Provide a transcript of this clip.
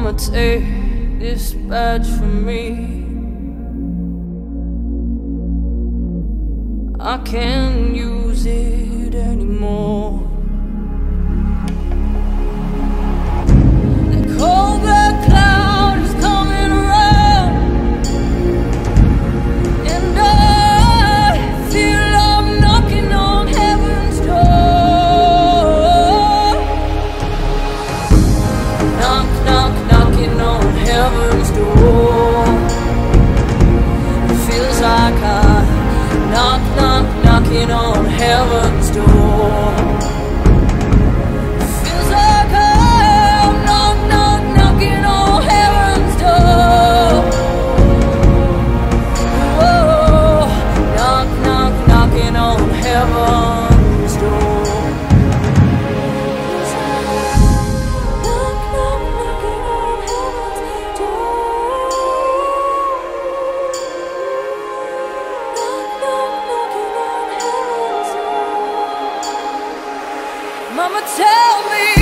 Mama, take this badge from me. I can't use it anymore. The cold black cloud is coming around, and I feel I'm knocking on heaven's door. Knock, knock, knocking on heaven's door. It feels like I knock, knock, knocking on heaven's door. Feels like I'm knock, knock, knocking on heaven's door. Oh, knock, knock, knocking on heaven's door. Knock, knock, knocking on heaven's door. Mama, tell me